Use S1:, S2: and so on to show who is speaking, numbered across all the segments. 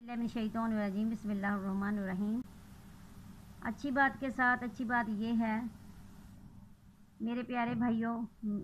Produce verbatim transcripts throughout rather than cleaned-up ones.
S1: बिस्मिल्लाहिर्रहमानिर्रहीम बिस्मिल्लाहिर्रहमानिर्रहीम। अच्छी बात के साथ अच्छी बात ये है मेरे प्यारे भाइयों,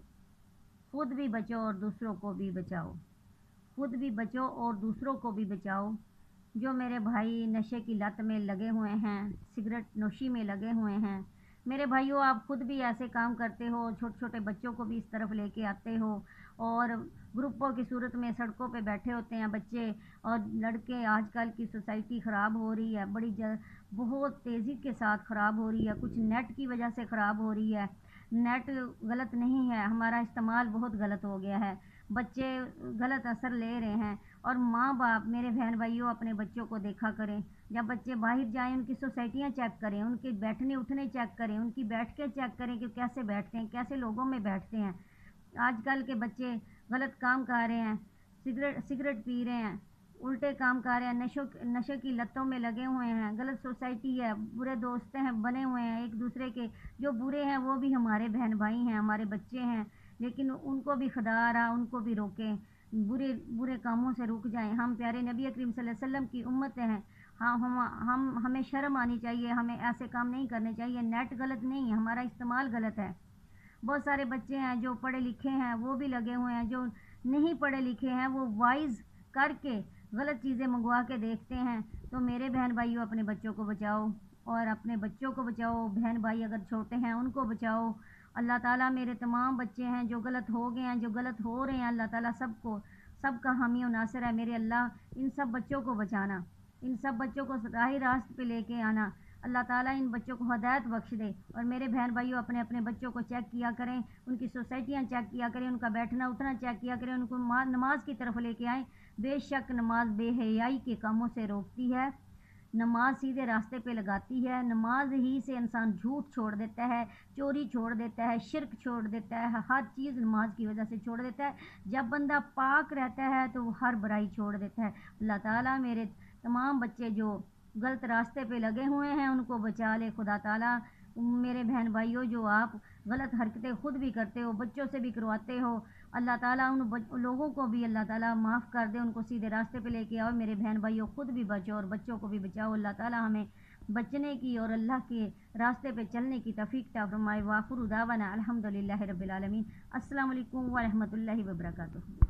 S1: खुद भी बचो और दूसरों को भी बचाओ। खुद भी बचो और दूसरों को भी बचाओ। जो मेरे भाई नशे की लत में लगे हुए हैं, सिगरेट नोशी में लगे हुए हैं, मेरे भाइयों आप खुद भी ऐसे काम करते हो, छोटे छोटे बच्चों को भी इस तरफ लेके आते हो और ग्रुपों की सूरत में सड़कों पे बैठे होते हैं बच्चे और लड़के। आजकल की सोसाइटी ख़राब हो रही है, बड़ी ज बहुत तेज़ी के साथ ख़राब हो रही है। कुछ नेट की वजह से ख़राब हो रही है। नेट गलत नहीं है, हमारा इस्तेमाल बहुत गलत हो गया है। बच्चे गलत असर ले रहे हैं और माँ बाप मेरे बहन भाइयों अपने बच्चों को देखा करें। जब बच्चे बाहर जाएं उनकी सोसाइटियाँ चेक करें, उनके बैठने उठने चेक करें, उनकी बैठ के चेक करें कि कैसे बैठते हैं, कैसे लोगों में बैठते हैं। आजकल के बच्चे गलत काम कर रहे हैं, सिगरेट सिगरेट पी रहे हैं, उल्टे काम कर रहे हैं, नशों नशे की लतों में लगे हुए हैं। गलत सोसाइटी है, बुरे दोस्त हैं बने हुए हैं एक दूसरे के। जो बुरे हैं वो भी हमारे बहन भाई हैं, हमारे बच्चे हैं, लेकिन उनको भी खुदा रहा उनको भी रोकें, बुरे बुरे कामों से रुक जाएं। हम प्यारे नबी करीम सल्लल्लाहु अलैहि वसल्लम की उम्मत हैं। हाँ हम हम हमें शर्म आनी चाहिए, हमें ऐसे काम नहीं करने चाहिए। नेट गलत नहीं है, हमारा इस्तेमाल गलत है। बहुत सारे बच्चे हैं जो पढ़े लिखे हैं वो भी लगे हुए हैं, जो नहीं पढ़े लिखे हैं वो वाइज करके गलत चीज़ें मंगवा के देखते हैं। तो मेरे बहन भाइयों अपने बच्चों को बचाओ और अपने बच्चों को बचाओ। बहन भाई अगर छोटे हैं उनको बचाओ। अल्लाह ताला मेरे तमाम बच्चे हैं जो गलत हो गए हैं, जो गलत हो रहे हैं, अल्लाह ताला सबको सबका हामी और नासिर है। मेरे अल्लाह इन सब बच्चों को बचाना, इन सब बच्चों को राही रास्त पे लेके आना। अल्लाह ताला इन बच्चों को हदायत बख्श दे। और मेरे बहन भाइयों अपने अपने बच्चों को चेक किया करें, उनकी सोसाइटियाँ चेक किया करें, उनका बैठना उठना चेक किया करें, उनको नमाज की तरफ लेके आएँ। बेशक नमाज बेहयाई के कामों से रोकती है, नमाज सीधे रास्ते पे लगाती है। नमाज ही से इंसान झूठ छोड़ देता है, चोरी छोड़ देता है, शिर्क छोड़ देता है, हर चीज़ नमाज की वजह से छोड़ देता है। जब बंदा पाक रहता है तो वो हर बुराई छोड़ देता है। अल्लाह ताला मेरे तमाम बच्चे जो गलत रास्ते पे लगे हुए हैं उनको बचा ले खुदा ताला। मेरे बहन भाइयों जो आप गलत हरकतें खुद भी करते हो, बच्चों से भी करवाते हो, अल्लाह ताला उन लोगों को भी अल्लाह ताला माफ़ कर दे, उनको सीधे रास्ते पे लेके आओ। मेरे बहन भाइयों खुद भी बचो और बच्चों को भी बचाओ। अल्लाह ताला हमें बचने की और अल्लाह के रास्ते पे चलने की तौफीक अता फरमाए। वाखिर दावाना अल्हम्दुलिल्लाहि रब्बिल आलमीन। अस्सलामु अलैकुम व रहमतुल्लाहि व बरकातुहू।